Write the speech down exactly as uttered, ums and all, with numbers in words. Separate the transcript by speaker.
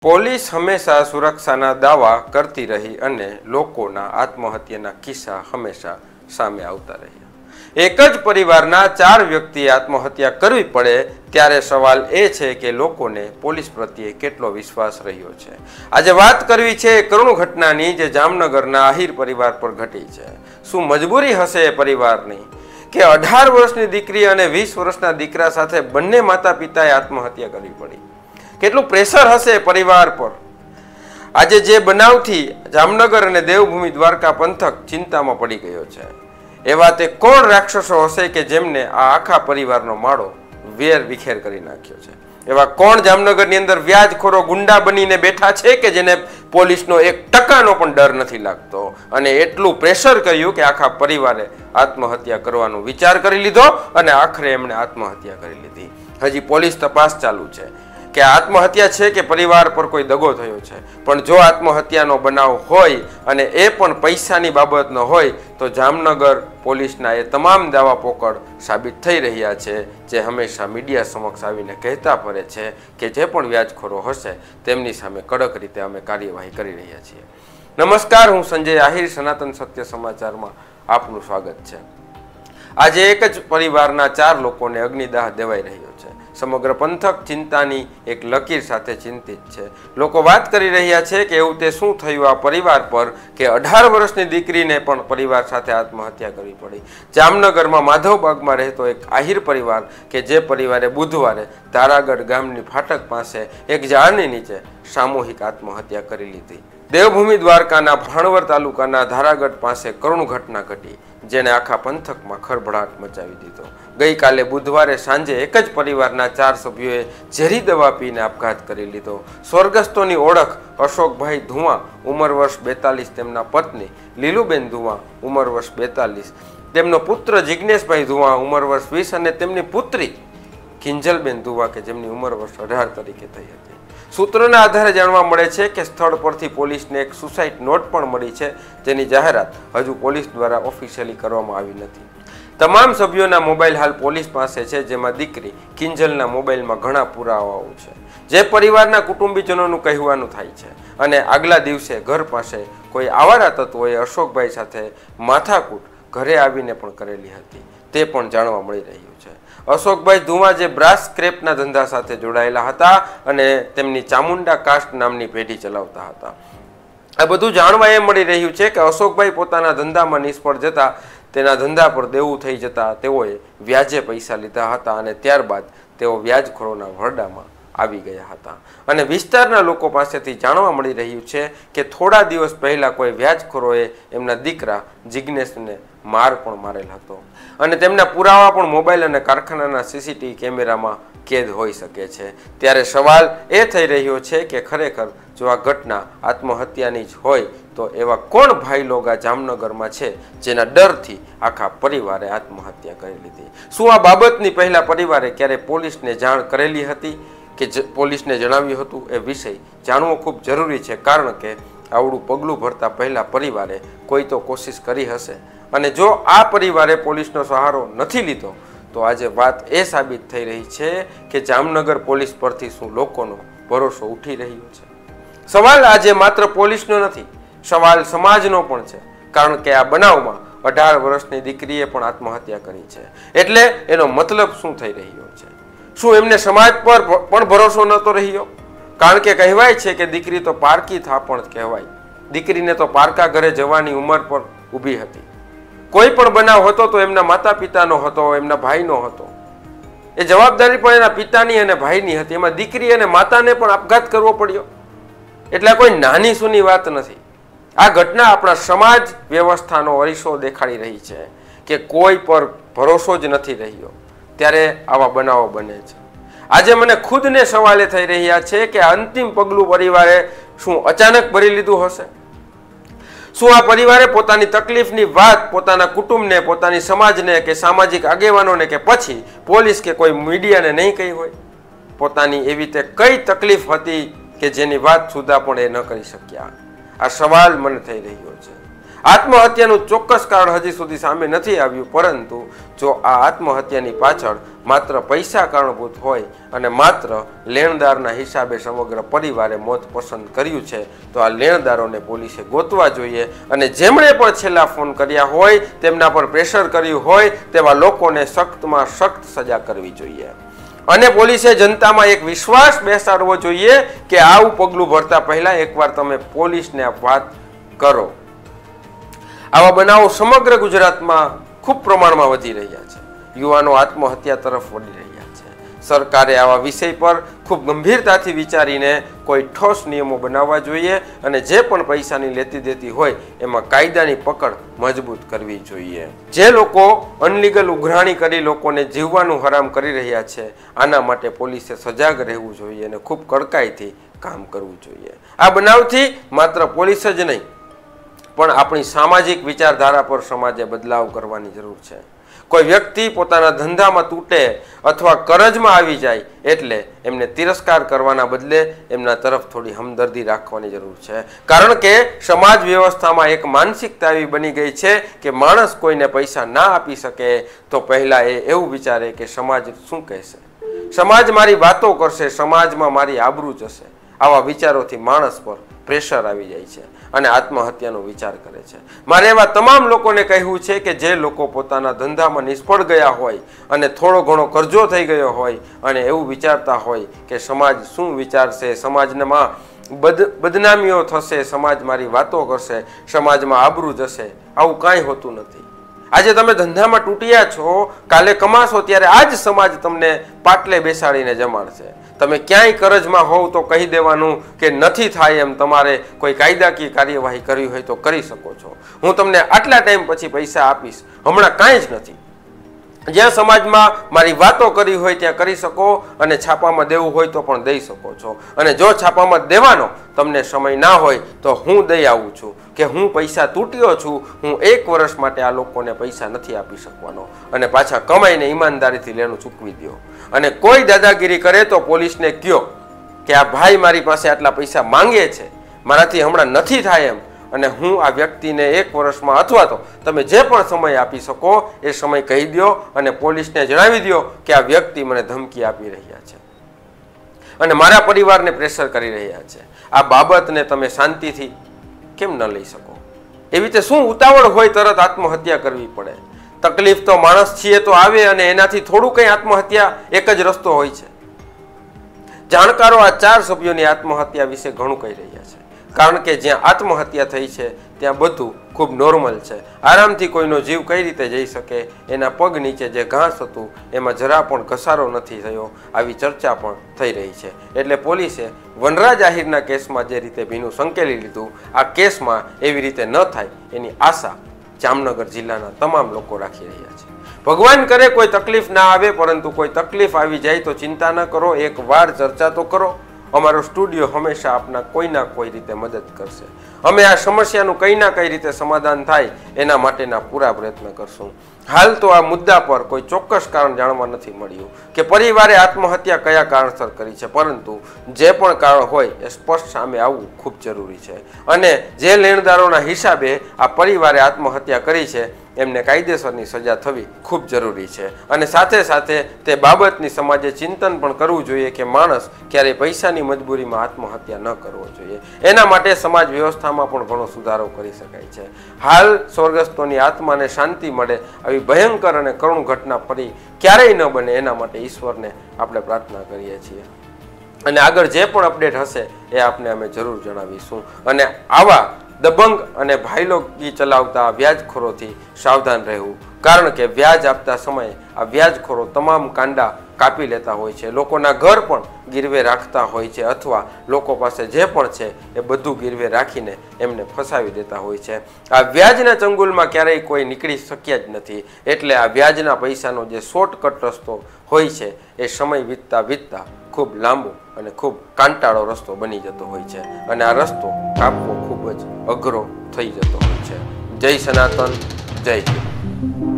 Speaker 1: Police હંમેશા સુરક્ષાના દાવા કરતી રહી અને લોકોના આત્મહત્યાના કિસ્સા હંમેશા સામે આવતા રહ્યા. એક જ પરિવારના ચાર વ્યક્તિએ આત્મહત્યા કરવી પડે ત્યારે સવાલ એ છે કે લોકોને પોલીસ પ્રત્યે કેટલો વિશ્વાસ રહ્યો છે. આજે વાત કરવી છે કરુણ ઘટનાની જે જામનગરના આહિર પરિવાર પર ઘટી છે. શું મજબૂરી હશે એ પરિવારની કે અઢાર વર્ષની દીકરી અને વીસ વર્ષના દીકરા સાથે બંને માતા પિતાએ આત્મહત્યા કરવી પડી? કેટલું પ્રેશર હશે પરિવાર પર? આજે જે બનાવથી જામનગર અને દેવભૂમિ દ્વારકા પંથક ચિંતામાં પડી ગયો છે. એવા તે કોણ રાક્ષસો હશે કે જેમને આ આખા પરિવારનો માળો વેર વિખેર કરી નાખ્યો છે? એવા કોણ જામનગરની અંદર વ્યાજખોરો ગુંડા બનીને બેઠા છે કે જેને પોલીસનો એક ટકાનો પણ ડર નથી લાગતો અને એટલું પ્રેશર કર્યું કે આખા પરિવારે આત્મહત્યા કરવાનો વિચાર કરી લીધો અને આખરે એમણે આત્મહત્યા કરી લીધી. હજી પોલીસ તપાસ ચાલુ છે કે આત્મહત્યા છે કે પરિવાર પર કોઈ દગો થયો છે. પણ જો આત્મહત્યાનો બનાવ હોય અને એ પણ પૈસાની બાબતનો હોય તો જામનગર પોલીસના એ તમામ દાવા પોકળ સાબિત થઈ રહ્યા છે, જે હંમેશા મીડિયા સમક્ષ આવીને કહેતા ફરે છે કે જે પણ વ્યાજખોરો હશે તેમની સામે કડક રીતે અમે કાર્યવાહી કરી રહ્યા છીએ. નમસ્કાર, હું સંજય આહિર, સનાતન સત્ય સમાચારમાં આપનું સ્વાગત છે. આજે એક જ પરિવારના ચાર લોકોને અગ્નિદાહ દેવાઈ રહ્યો છે. સમગ્ર પંથક ચિંતાની એક લકીર સાથે ચિંતિત છે. લોકો વાત કરી રહ્યા છે કે એવું તે શું થયું આ પરિવાર પર કે અઢાર વર્ષની દીકરીને પણ પરિવાર સાથે આત્મહત્યા કરવી પડી. જામનગરમાં માધવબાગમાં રહેતો એક આહિર પરિવાર કે જે પરિવારે બુધવારે ધારાગઢ ગામની ફાટક પાસે એક ઝાડની નીચે સામૂહિક આત્મહત્યા કરી લીધી. દેવભૂમિ દ્વારકાના ભાણવર તાલુકાના ધારાગઢ પાસે કરુણ ઘટના ઘટી જેને આખા પંથકમાં ખળભળાટ મચાવી દીધો. ગઈકાલે બુધવારે સાંજે એક જ પરિવારના ચાર સભ્યોએ ઝેરી દવા પીને આપઘાત કરી લીધો. સ્વર્ગસ્થોની ઓળખ અશોકભાઈ ધુવા ઉંમર વર્ષ બેતાલીસ, તેમના પત્ની લીલુબેન ધુવા ઉંમર વર્ષ બેતાલીસ, તેમનો પુત્ર જિજ્ઞેશભાઈ ધુવા ઉંમર વર્ષ વીસ અને તેમની પુત્રી કિંજલબેન ધુવા કે જેમની ઉંમર વર્ષ અઢાર તરીકે થઈ હતી. સૂત્રોના આધારે જાણવા મળે છે કે સ્થળ પરથી પોલીસને એક સુસાઇડ નોટ પણ મળી છે, જેની જાહેરાત હજુ પોલીસ દ્વારા ઓફિશિયલી કરવામાં આવી નથી. તમામ સભ્યોના મોબાઈલ હાલ પોલીસ પાસે છે, જેમાં દીકરી કિંજલના મોબાઈલમાં ઘણા પુરાવાઓ છે જે પરિવારના કુટુંબીજનોનું કહેવાનું થાય છે. અને આગલા દિવસે ઘર પાસે કોઈ આવારા તત્વોએ અશોકભાઈ સાથે માથાકૂટ ઘરે આવીને પણ કરેલી હતી તે પણ જાણવા મળી રહ્યું છે. અશોકભાઈ ધુવા જે બ્રાસ સ્ક્રેપના ધંધા સાથે જોડાયેલા હતા અને તેમની ચામુંડા કાસ્ટ નામની પેઢી ચલાવતા હતા. આ બધું જાણવા એ મળી રહ્યું છે કે અશોકભાઈ પોતાના ધંધામાં નિષ્ફળ જતા તેના ધંધા પર દેવું થઈ જતા તેઓએ વ્યાજે પૈસા લીધા હતા અને ત્યારબાદ તેઓ વ્યાજખોરોના વરડામાં આવી ગયા હતા. અને વિસ્તારના લોકો પાસેથી જાણવા મળી રહ્યું છે કે થોડા દિવસ પહેલા કોઈ વ્યાજખોરોએ એમના દીકરા જિજ્ઞેશને માર પણ મારેલ હતો અને તેમના પુરાવા પણ મોબાઈલ અને કારખાનાના સીસીટીવી કેમેરામાં કેદ હોઈ શકે છે. ત્યારે સવાલ એ થઈ રહ્યો છે કે ખરેખર જો આ ઘટના આત્મહત્યાની જ હોય તો એવા કોણ ભાઈ લોગા જામનગરમાં છે જેના ડરથી આખા પરિવારે આત્મહત્યા કરી લીધી? શું આ બાબતની પહેલા પરિવારે ક્યારે પોલીસને જાણ કરેલી હતી કે પોલીસને જણાવ્યું હતું? એ વિષય જાણવો ખૂબ જરૂરી છે, કારણ કે આવડું પગલું ભરતા પહેલા પરિવારે કોઈ તો કોશિશ કરી હશે. અને જો આ પરિવારે પોલીસનો સહારો નથી લીધો તો આજે વાત એ સાબિત થઈ રહી છે કે જામનગર પોલીસ પરથી શું લોકોનો ભરોસો ઉઠી રહ્યો છે? સવાલ આજે માત્ર પોલીસનો નથી, સવાલ સમાજનો પણ છે, કારણ કે આ બનાવમાં અઢાર વર્ષની દીકરીએ પણ આત્મહત્યા કરી છે. એટલે એનો મતલબ શું થઈ રહ્યો છે? શું એમને સમાજ પર પણ ભરોસો નહોતો રહ્યો? કારણ કે કહેવાય છે કે દીકરી તો પારકી થાપણ કહેવાય. દીકરીને તો પારકા ઘરે જવાની ઉંમર પર ઊભી હતી. કોઈ પણ બનાવ હતો તો એમના માતા પિતાનો હતો, એમના ભાઈનો હતો. એ જવાબદારી પણ એના પિતાની અને ભાઈની હતી. એમાં દીકરી અને માતાને પણ આપઘાત કરવો પડ્યો. એટલે કોઈ નાની સૂની વાત નથી. આ ઘટના આપણા સમાજ વ્યવસ્થાનો અરીસો દેખાડી રહી છે કે કોઈ પર ભરોસો જ નથી રહ્યો, ત્યારે આવા બનાવો બને છે. આજે મને ખુદને સવાલે થઈ રહ્યા છે કે અંતિમ પગલું પરિવારે શું અચાનક ભરી લીધું હશે? શું આ પરિવારે પોતાની તકલીફની વાત પોતાના કુટુંબને, પોતાની સમાજને કે સામાજિક આગેવાનોને કે પછી પોલીસ કે કોઈ મીડિયાને નહીં કહી હોય? પોતાની એવી તે કઈ તકલીફ હતી કે જેની વાત સુદ્ધા પણ એ ન કરી શક્યા? આ સવાલ મને થઈ રહ્યો છે. આત્મહત્યાનું ચોક્કસ કારણ હજી સુધી સામે નથી આવ્યું, પરંતુ જો આ આત્મહત્યાની પાછળ માત્ર પૈસા કારણભૂત હોય અને માત્ર લેણદારના હિસાબે સમગ્ર પરિવારે મોત પસંદ કર્યું છે, તો આ લેણદારોને પોલીસે ગોતવા જોઈએ અને જેમણે પણ છેલ્લા ફોન કર્યા હોય, તેમના પર પ્રેશર કર્યું હોય, તેવા લોકોને સખ્તમાં સખ્ત સજા કરવી જોઈએ. અને પોલીસે જનતામાં એક વિશ્વાસ બેસાડવો જોઈએ કે આવું પગલું ભરતા પહેલા એકવાર તમે પોલીસને આ વાત કરો. આવા બનાવો સમગ્ર ગુજરાતમાં ખૂબ પ્રમાણમાં વધી રહ્યા છે. યુવાનો આત્મહત્યા તરફ વળી રહ્યા છે. સરકારે આવા વિષય પર ખૂબ ગંભીરતાથી વિચારીને કોઈ ઠોસ નિયમો બનાવવા જોઈએ અને જે પણ પૈસાની લેતી દેતી હોય એમાં કાયદાની પકડ મજબૂત કરવી જોઈએ. જે લોકો અનલીગલ ઉઘરાણી કરી લોકોને જીવવાનું હરામ કરી રહ્યા છે, આના માટે પોલીસે સજાગ રહેવું જોઈએ અને ખૂબ કડકાઈથી કામ કરવું જોઈએ. આ બનાવથી માત્ર પોલીસ જ નહીં પણ આપણી સામાજિક વિચારધારા પર સમાજે બદલાવ કરવાની જરૂર છે. કોઈ વ્યક્તિ પોતાના ધંધામાં તૂટે અથવા કરજમાં આવી જાય એટલે એમને તિરસ્કાર કરવાના બદલે એમના તરફ થોડી હમદર્દી રાખવાની જરૂર છે. કારણ કે સમાજ વ્યવસ્થામાં એક માનસિકતા એવી બની ગઈ છે કે માણસ કોઈને પૈસા ના આપી શકે તો પહેલા એ એવું વિચારે કે સમાજ શું કહેશે, સમાજ મારી વાતો કરશે, સમાજમાં મારી આબરૂ જશે. આવા વિચારોથી માણસ પર પ્રેશર આવી જાય છે અને આત્મહત્યાનો વિચાર કરે છે. મારે એવા તમામ લોકોને કહેવું છે કે જે લોકો પોતાના ધંધામાં નિષ્ફળ ગયા હોય અને થોડો ઘણો કરજો થઈ ગયો હોય અને એવું વિચારતા હોય કે સમાજ શું વિચારશે, સમાજમાં બદ બદનામીઓ થશે, સમાજ મારી વાતો કરશે, સમાજમાં આબરૂ જશે, આવું કાંઈ હોતું નથી. આજે તમે ધંધામાં તૂટ્યા છો, કાલે કમાશો ત્યારે આ જ સમાજ તમને પાટલે બેસાડીને જમાડશે. તમે ક્યાંય કરજમાં હોવ તો કહી દેવાનું કે નથી થાય એમ, તમારે કોઈ કાયદાકીય કાર્યવાહી કરવી હોય તો કરી શકો છો, હું તમને આટલા ટાઈમ પછી પૈસા આપીશ, હમણાં કાંઈ જ નથી. જ્યાં સમાજમાં મારી વાતો કરી હોય ત્યાં કરી શકો અને છાપામાં દેવું હોય તો પણ દઈ શકો છો. અને જો છાપામાં દેવાનો તમને સમય ના હોય તો હું દઈ આવું છું કે હું પૈસા તૂટ્યો છું, હું એક વર્ષ માટે આ લોકોને પૈસા નથી આપી શકવાનો અને પાછા કમાઈને ઈમાનદારીથી લેણું ચૂકવી દો. અને કોઈ દાદાગીરી કરે તો પોલીસને કહો કે આ ભાઈ મારી પાસે આટલા પૈસા માંગે છે, મારાથી હમણાં નથી થાય એમ, અને હું આ વ્યક્તિને એક વર્ષમાં અથવા તો તમે જે પણ સમય આપી શકો એ સમય કહી દો અને પોલીસને જણાવી દો કે આ વ્યક્તિ મને ધમકી આપી રહ્યા છે અને મારા પરિવારને પ્રેશર કરી રહ્યા છે. આ બાબતને તમે શાંતિથી કેમ ન લઈ શકો? એવી રીતે શું ઉતાવળ હોય તરત આત્મહત્યા કરવી પડે? તકલીફ તો માણસ છીએ તો આવે અને એનાથી થોડું કંઈ આત્મહત્યા એક જ રસ્તો હોય છે. જાણકારો આ ચાર સભ્યોની આત્મહત્યા વિશે ઘણું કહી રહ્યા છે, કારણ કે જ્યાં આત્મહત્યા થઈ છે ત્યાં બધું ખૂબ નોર્મલ છે. આરામથી કોઈનો જીવ કઈ રીતે જઈ શકે, એના પગ નીચે જે ઘાસ હતું એમાં જરા પણ ઘસારો નથી થયો, આવી ચર્ચા પણ થઈ રહી છે. એટલે પોલીસે વનરાજ આહિરના કેસમાં જે રીતે ભીનું સંકેલી લીધું, આ કેસમાં એવી રીતે ન થાય એની આશા જામનગર જિલ્લાના તમામ લોકો રાખી રહ્યા છે. ભગવાન કરે કોઈ તકલીફ ના આવે, પરંતુ કોઈ તકલીફ આવી જાય તો ચિંતા ન કરો, એક વાર ચર્ચા તો કરો. અમારો સ્ટુડિયો હંમેશા આપના કોઈના કોઈ રીતે મદદ કરશે. અમે આ સમસ્યાનું કઈ ના કઈ રીતે સમાધાન થાય એના માટેના પૂરા પ્રયત્ન કરશું. હાલ તો આ મુદ્દા પર કોઈ ચોક્કસ કારણ જાણવા નથી મળ્યું કે પરિવારે આત્મહત્યા કયા કારણસર કરી છે, પરંતુ જે પણ કારણ હોય એ સ્પષ્ટ સામે આવવું ખૂબ જરૂરી છે. અને જે લેણદારોના હિસાબે આ પરિવારે આત્મહત્યા કરી છે એમને કાયદેસરની સજા થવી ખૂબ જરૂરી છે. અને સાથે સાથે તે બાબતની સમાજે ચિંતન પણ કરવું જોઈએ કે માણસ ક્યારેય પૈસાની મજબૂરીમાં આત્મહત્યા ન કરવો જોઈએ. એના માટે સમાજ વ્યવસ્થામાં પણ ઘણો સુધારો કરી શકાય છે. હાલ સ્વર્ગસ્થોની આત્માને શાંતિ મળે આવી ભયંકર અને કરુણ ઘટના ફરી ક્યારેય ન બને એના માટે ઈશ્વરને આપણે પ્રાર્થના કરીએ છીએ. અને આગળ જે પણ અપડેટ હશે એ આપને અમે જરૂર જણાવીશું. અને આવા દબંગ અને ભાઈલોગી ચલાવતા વ્યાજખોરોથી સાવધાન રહેવું, કારણ કે વ્યાજ આપતા સમયે આ વ્યાજખોરો તમામ કાંડા કાપી લેતા હોય છે, લોકોના ઘર પણ ગીરવે રાખતા હોય છે, અથવા લોકો પાસે જે પણ છે એ બધું ગીરવે રાખીને એમને ફસાવી દેતા હોય છે. આ વ્યાજના ચંગુલમાં ક્યારેય કોઈ નીકળી શક્યા જ નથી. એટલે આ વ્યાજના પૈસાનો જે શોર્ટકટ રસ્તો હોય છે એ સમય વીતતા વીતતા ખૂબ લાંબો અને ખૂબ કાંટાળો રસ્તો બની જતો હોય છે, અને આ રસ્તો કાપવો ખૂબ જ અઘરો થઈ જતો હોય છે. જય સનાતન, જય હિન્દ.